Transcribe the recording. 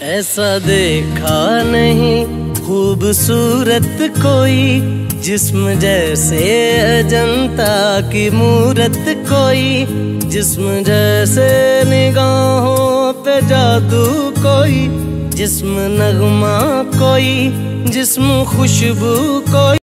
ऐसा देखा नहीं खूबसूरत कोई, जिस्म जैसे अजंता की मूरत कोई, जिस्म जैसे निगाहों पे जादू कोई, जिस्म नगमा कोई, जिस्म खुशबू कोई।